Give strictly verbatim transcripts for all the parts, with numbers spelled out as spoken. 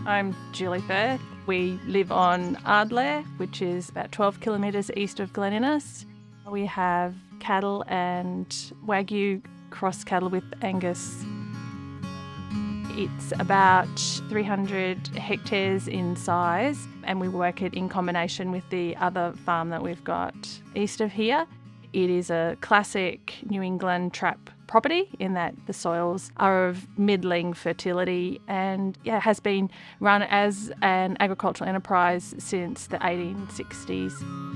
I'm Julie Firth. We live on Ardlair, which is about twelve kilometres east of Glen Innes. We have cattle and Wagyu cross cattle with Angus. It's about three hundred hectares in size, and we work it in combination with the other farm that we've got east of here. It is a classic New England trap property in that the soils are of middling fertility and yeah, has been run as an agricultural enterprise since the eighteen sixties.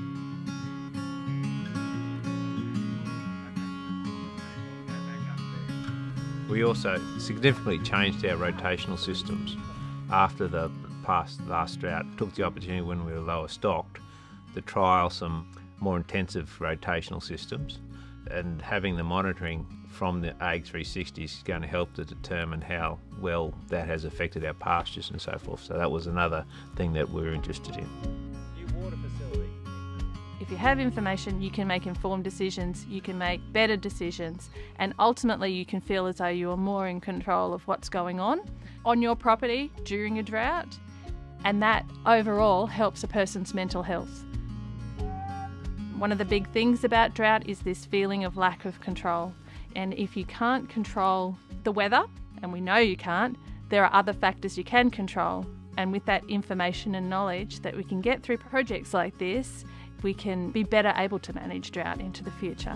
We also significantly changed our rotational systems after the past last drought. Took the opportunity when we were lower stocked to trial some more intensive rotational systems, and having the monitoring from the A G three sixty is going to help to determine how well that has affected our pastures and so forth. So that was another thing that we were interested in. New water facility. If you have information, you can make informed decisions, you can make better decisions, and ultimately you can feel as though you are more in control of what's going on on your property during a drought, and that overall helps a person's mental health. One of the big things about drought is this feeling of lack of control, and if you can't control the weather, and we know you can't, there are other factors you can control, and with that information and knowledge that we can get through projects like this, we can be better able to manage drought into the future.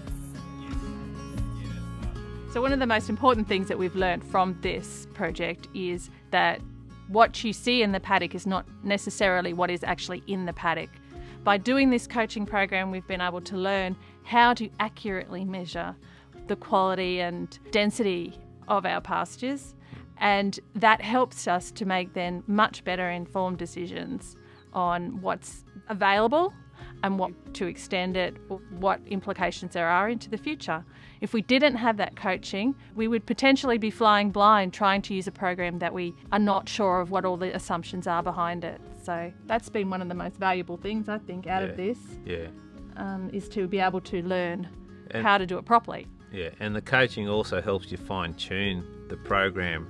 So one of the most important things that we've learned from this project is that what you see in the paddock is not necessarily what is actually in the paddock. By doing this coaching program, we've been able to learn how to accurately measure the quality and density of our pastures, and that helps us to make then much better informed decisions on what's available and what to extend it, or what implications there are into the future. If we didn't have that coaching, we would potentially be flying blind trying to use a program that we are not sure of what all the assumptions are behind it. So that's been one of the most valuable things, I think, out yeah. of this, yeah. um, is to be able to learn and, how to do it properly. Yeah, and the coaching also helps you fine-tune the program.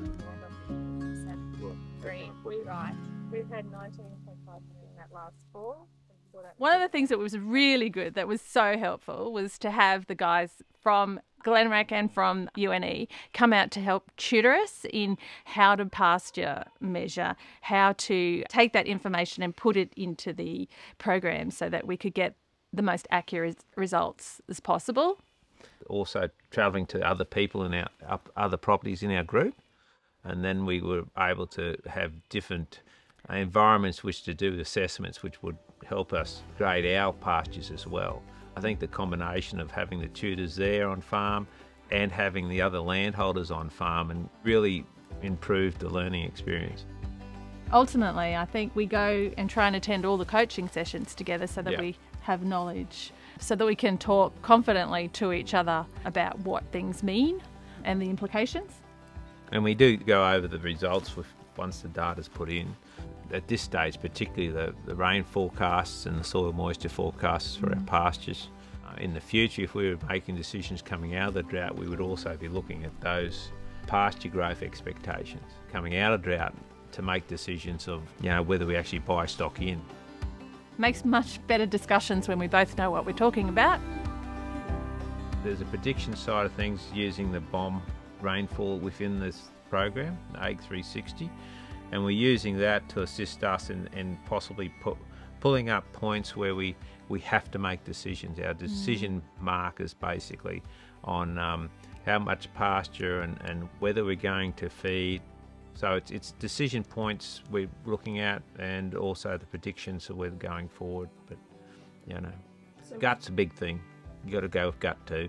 Right. We've had nineteen point five in that last fall. One of the things that was really good, that was so helpful, was to have the guys from GLENRAC and from U N E come out to help tutor us in how to pasture measure, how to take that information and put it into the program so that we could get the most accurate results as possible. Also travelling to other people in our other properties in our group, and then we were able to have different environments which to do assessments which would help us grade our pastures as well. I think the combination of having the tutors there on farm and having the other landholders on farm and really improved the learning experience. Ultimately, I think we go and try and attend all the coaching sessions together so that yeah. we have knowledge, so that we can talk confidently to each other about what things mean and the implications. And we do go over the results with once the data's put in. At this stage, particularly the, the rain forecasts and the soil moisture forecasts for mm. our pastures. Uh, in the future, if we were making decisions coming out of the drought, we would also be looking at those pasture growth expectations coming out of drought to make decisions of, you know, whether we actually buy stock in. Makes much better discussions when we both know what we're talking about. There's a prediction side of things using the B O M rainfall within this program, the A G three sixty. And we're using that to assist us in, in possibly pu pulling up points where we, we have to make decisions, our decision mm. markers basically on um, how much pasture and, and whether we're going to feed. So it's, it's decision points we're looking at, and also the predictions of where we're going forward. But, you know, so gut's a big thing. You got to go with gut too.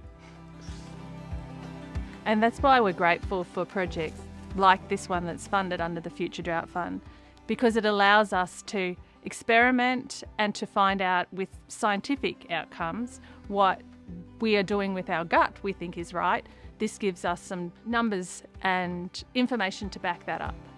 And that's why we're grateful for projects like this one that's funded under the Future Drought Fund, because it allows us to experiment and to find out with scientific outcomes what we are doing with our gut we think is right. This gives us some numbers and information to back that up.